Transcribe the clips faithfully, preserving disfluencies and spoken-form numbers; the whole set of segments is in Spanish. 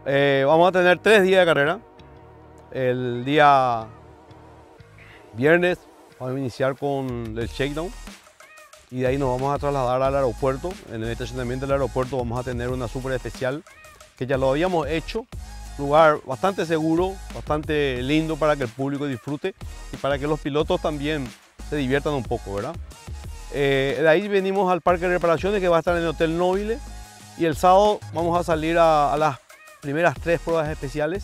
Eh, vamos a tener tres días de carrera. El día viernes vamos a iniciar con el shakedown y de ahí nos vamos a trasladar al aeropuerto. En el estacionamiento del aeropuerto vamos a tener una súper especial que ya lo habíamos hecho. Lugar bastante seguro, bastante lindo para que el público disfrute y para que los pilotos también se diviertan un poco, ¿verdad? Eh, de ahí venimos al parque de reparaciones que va a estar en el Hotel Nobile y el sábado vamos a salir a, a las primeras tres pruebas especiales.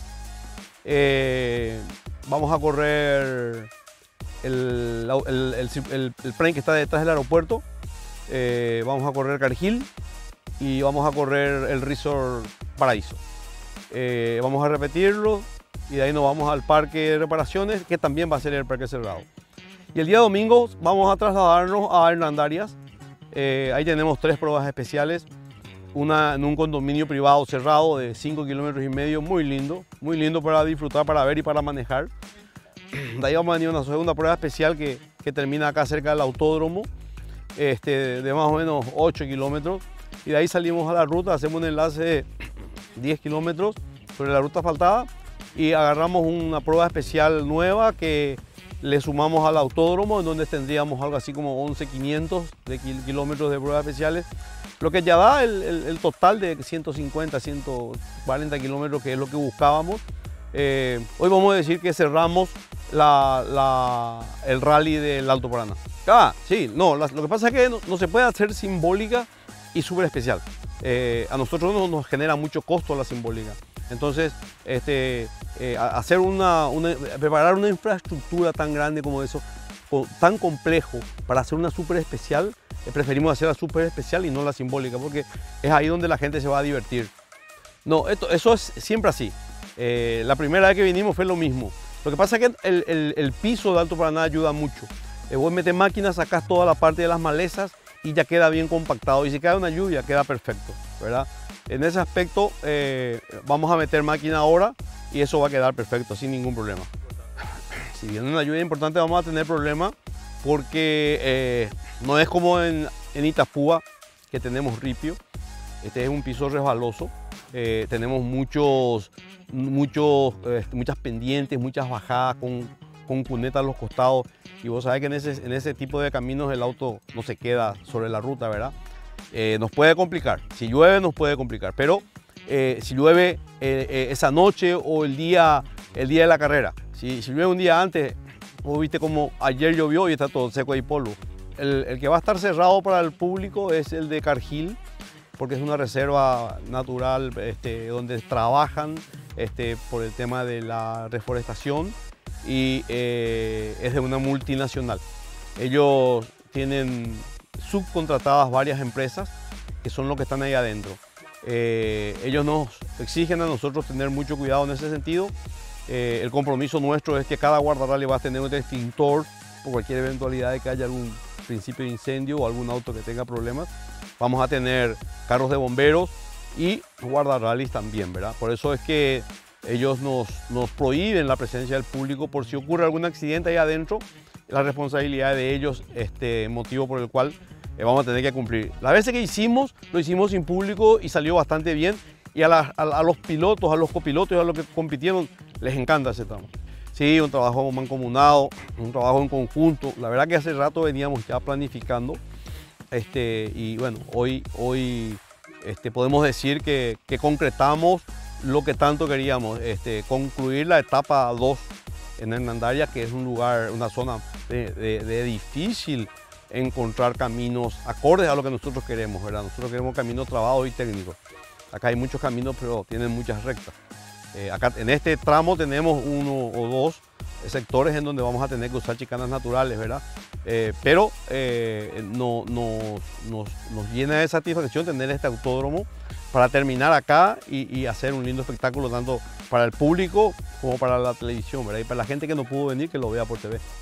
Eh, vamos a correr el, el, el, el, el frame que está detrás del aeropuerto, eh, vamos a correr Cargill y vamos a correr el Resort Paraíso. Eh, vamos a repetirlo y de ahí nos vamos al parque de reparaciones, que también va a ser el parque cerrado. Y el día domingo vamos a trasladarnos a Hernandarias. Eh, ahí tenemos tres pruebas especiales. Una en un condominio privado cerrado de cinco kilómetros y medio, muy lindo, muy lindo para disfrutar, para ver y para manejar. De ahí vamos a venir a una segunda prueba especial que, que termina acá cerca del autódromo, este, de más o menos ocho kilómetros. Y de ahí salimos a la ruta, hacemos un enlace de diez kilómetros sobre la ruta asfaltada y agarramos una prueba especial nueva que le sumamos al autódromo, en donde tendríamos algo así como once mil quinientos de kilómetros de pruebas especiales, lo que ya da el, el, el total de ciento cincuenta, ciento cuarenta kilómetros, que es lo que buscábamos. Eh, hoy vamos a decir que cerramos la, la, el rally del Alto Paraná. Ah, sí, no, la, lo que pasa es que no, no se puede hacer simbólica y súper especial. Eh, a nosotros no, nos genera mucho costo la simbólica. Entonces, este, eh, hacer una, una, preparar una infraestructura tan grande como eso, tan complejo, para hacer una súper especial, eh, preferimos hacer la súper especial y no la simbólica, porque es ahí donde la gente se va a divertir. No, esto, eso es siempre así. Eh, la primera vez que vinimos fue lo mismo. Lo que pasa es que el, el, el piso de Alto Paraná ayuda mucho. Eh, vos metes máquinas, sacas toda la parte de las malezas y ya queda bien compactado. Y si cae una lluvia, queda perfecto, ¿verdad? En ese aspecto eh, vamos a meter máquina ahora y eso va a quedar perfecto, sin ningún problema. Si viene una lluvia importante vamos a tener problemas porque eh, no es como en, en Itapúa, que tenemos ripio. Este es un piso resbaloso. Eh, tenemos muchos, muchos, eh, muchas pendientes, muchas bajadas con, con cunetas a los costados. Y vos sabés que en ese, en ese tipo de caminos el auto no se queda sobre la ruta, ¿verdad? Eh, nos puede complicar, si llueve nos puede complicar, pero eh, si llueve eh, eh, esa noche o el día, el día de la carrera, si, si llueve un día antes, vos viste como ayer llovió y está todo seco y polvo. El, el que va a estar cerrado para el público es el de Cargill, porque es una reserva natural este, donde trabajan este, por el tema de la reforestación y eh, es de una multinacional. Ellos tienen subcontratadas varias empresas que son los que están ahí adentro. Eh, ellos nos exigen a nosotros tener mucho cuidado en ese sentido. Eh, el compromiso nuestro es que cada guardarrally va a tener un extintor por cualquier eventualidad de que haya algún principio de incendio o algún auto que tenga problemas. Vamos a tener carros de bomberos y guardarrallys también, ¿verdad? Por eso es que ellos nos, nos prohíben la presencia del público por si ocurre algún accidente ahí adentro. La responsabilidad de ellos, este motivo por el cual eh, vamos a tener que cumplir. Las veces que hicimos, lo hicimos sin público y salió bastante bien. Y a, la, a, a los pilotos, a los copilotos y a los que compitieron, les encanta ese tramo. Sí, un trabajo mancomunado, un trabajo en conjunto. La verdad que hace rato veníamos ya planificando. Este, y bueno, hoy, hoy este, podemos decir que, que concretamos lo que tanto queríamos, este, concluir la etapa dos en Hernandarias, que es un lugar, una zona de, de, de difícil encontrar caminos acordes a lo que nosotros queremos, ¿verdad? Nosotros queremos caminos trabados y técnicos. Acá hay muchos caminos, pero tienen muchas rectas. Eh, acá en este tramo tenemos uno o dos sectores en donde vamos a tener que usar chicanas naturales, ¿verdad? Eh, pero eh, no, no, nos, nos llena de satisfacción tener este autódromo para terminar acá y, y hacer un lindo espectáculo tanto para el público como para la televisión, ¿verdad? Y para la gente que no pudo venir, que lo vea por T V.